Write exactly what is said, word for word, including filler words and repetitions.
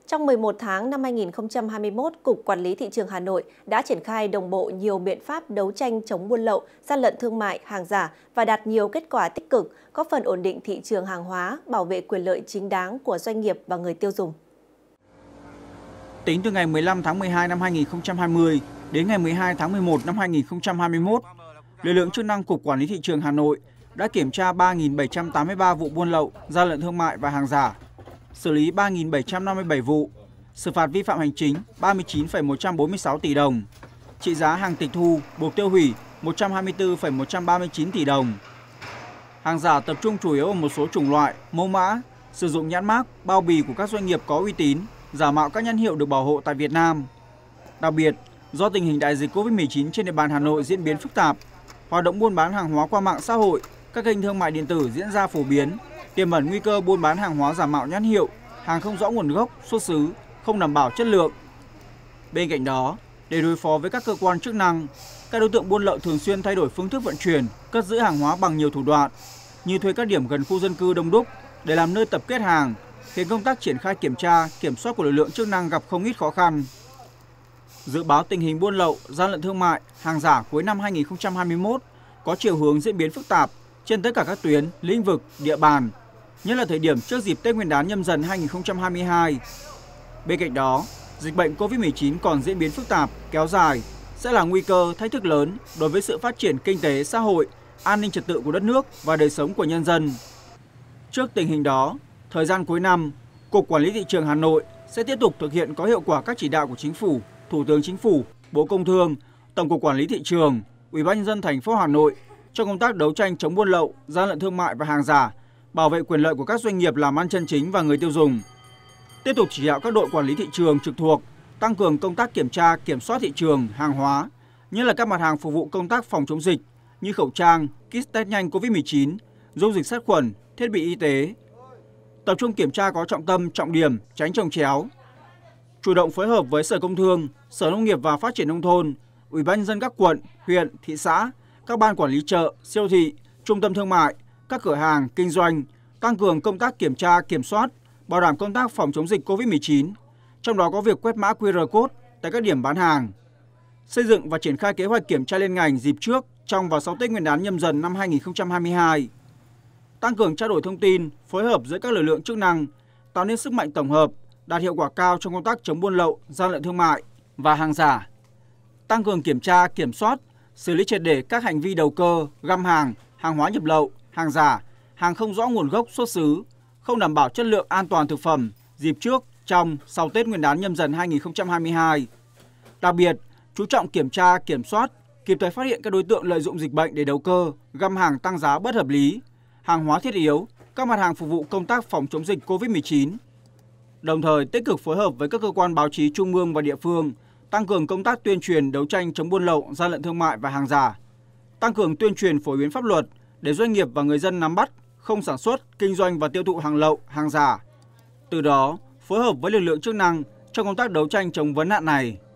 Trong mười một tháng năm hai nghìn không trăm hai mươi mốt, Cục Quản lý Thị trường Hà Nội đã triển khai đồng bộ nhiều biện pháp đấu tranh chống buôn lậu, gian lận thương mại, hàng giả và đạt nhiều kết quả tích cực, góp phần ổn định thị trường hàng hóa, bảo vệ quyền lợi chính đáng của doanh nghiệp và người tiêu dùng. Tính từ ngày mười lăm tháng mười hai năm hai nghìn không trăm hai mươi đến ngày mười hai tháng mười một năm hai nghìn không trăm hai mươi mốt, lực lượng chức năng Cục Quản lý Thị trường Hà Nội đã kiểm tra ba nghìn bảy trăm tám mươi ba vụ buôn lậu, gian lận thương mại và hàng giả, xử lý ba nghìn bảy trăm năm mươi bảy vụ, xử phạt vi phạm hành chính ba mươi chín phẩy một trăm bốn mươi sáu tỷ đồng, trị giá hàng tịch thu buộc tiêu hủy một trăm hai mươi tư phẩy một trăm ba mươi chín tỷ đồng. Hàng giả tập trung chủ yếu ở một số chủng loại, mẫu mã, sử dụng nhãn mác, bao bì của các doanh nghiệp có uy tín, giả mạo các nhãn hiệu được bảo hộ tại Việt Nam. Đặc biệt, do tình hình đại dịch Covid mười chín trên địa bàn Hà Nội diễn biến phức tạp, hoạt động buôn bán hàng hóa qua mạng xã hội, các kênh thương mại điện tử diễn ra phổ biến, tiềm ẩn nguy cơ buôn bán hàng hóa giả mạo nhãn hiệu, hàng không rõ nguồn gốc, xuất xứ, không đảm bảo chất lượng. Bên cạnh đó, để đối phó với các cơ quan chức năng, các đối tượng buôn lậu thường xuyên thay đổi phương thức vận chuyển, cất giữ hàng hóa bằng nhiều thủ đoạn, như thuê các điểm gần khu dân cư đông đúc để làm nơi tập kết hàng, khiến công tác triển khai kiểm tra, kiểm soát của lực lượng chức năng gặp không ít khó khăn. Dự báo tình hình buôn lậu, gian lận thương mại, hàng giả cuối năm hai nghìn không trăm hai mươi mốt có chiều hướng diễn biến phức tạp trên tất cả các tuyến, lĩnh vực, địa bàn, nhất là thời điểm trước dịp Tết Nguyên đán Nhâm Dần hai nghìn không trăm hai mươi hai. Bên cạnh đó, dịch bệnh Covid mười chín còn diễn biến phức tạp, kéo dài sẽ là nguy cơ, thách thức lớn đối với sự phát triển kinh tế, xã hội, an ninh trật tự của đất nước và đời sống của nhân dân. Trước tình hình đó, thời gian cuối năm, Cục Quản lý Thị trường Hà Nội sẽ tiếp tục thực hiện có hiệu quả các chỉ đạo của Chính phủ, Thủ tướng Chính phủ, Bộ Công Thương, Tổng cục Quản lý Thị trường, Ủy ban nhân dân thành phố Hà Nội trong công tác đấu tranh chống buôn lậu, gian lận thương mại và hàng giả, bảo vệ quyền lợi của các doanh nghiệp làm ăn chân chính và người tiêu dùng. Tiếp tục chỉ đạo các đội quản lý thị trường trực thuộc tăng cường công tác kiểm tra, kiểm soát thị trường, hàng hóa, nhất là các mặt hàng phục vụ công tác phòng chống dịch như khẩu trang, kit test nhanh Covid mười chín, dung dịch sát khuẩn, thiết bị y tế. Tập trung kiểm tra có trọng tâm, trọng điểm, tránh chồng chéo. Chủ động phối hợp với Sở Công Thương, Sở Nông nghiệp và Phát triển Nông thôn, Ủy ban nhân dân các quận, huyện, thị xã, các ban quản lý chợ, siêu thị, trung tâm thương mại, các cửa hàng, kinh doanh, tăng cường công tác kiểm tra, kiểm soát, bảo đảm công tác phòng chống dịch Covid mười chín, trong đó có việc quét mã quy rờ code tại các điểm bán hàng. Xây dựng và triển khai kế hoạch kiểm tra liên ngành dịp trước, trong và sau Tết Nguyên đán Nhâm Dần năm hai nghìn không trăm hai mươi hai. Tăng cường trao đổi thông tin, phối hợp giữa các lực lượng chức năng, tạo nên sức mạnh tổng hợp, đạt hiệu quả cao trong công tác chống buôn lậu, gian lận thương mại và hàng giả. Tăng cường kiểm tra, kiểm soát, xử lý triệt để các hành vi đầu cơ, găm hàng, hàng hóa nhập lậu, hàng giả, hàng không rõ nguồn gốc xuất xứ, không đảm bảo chất lượng an toàn thực phẩm dịp trước, trong, sau Tết Nguyên đán Nhâm Dần hai nghìn không trăm hai mươi hai. Đặc biệt, chú trọng kiểm tra, kiểm soát, kịp thời phát hiện các đối tượng lợi dụng dịch bệnh để đầu cơ, găm hàng tăng giá bất hợp lý, hàng hóa thiết yếu, các mặt hàng phục vụ công tác phòng chống dịch Covid mười chín. Đồng thời tích cực phối hợp với các cơ quan báo chí trung ương và địa phương, tăng cường công tác tuyên truyền đấu tranh chống buôn lậu, gian lận thương mại và hàng giả, tăng cường tuyên truyền phổ biến pháp luật để doanh nghiệp và người dân nắm bắt, không sản xuất, kinh doanh và tiêu thụ hàng lậu, hàng giả. Từ đó, phối hợp với lực lượng chức năng trong công tác đấu tranh chống vấn nạn này.